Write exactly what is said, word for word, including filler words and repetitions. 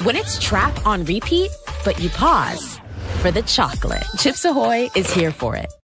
When it's trap on repeat, but you pause for the chocolate. Chips Ahoy is here for it.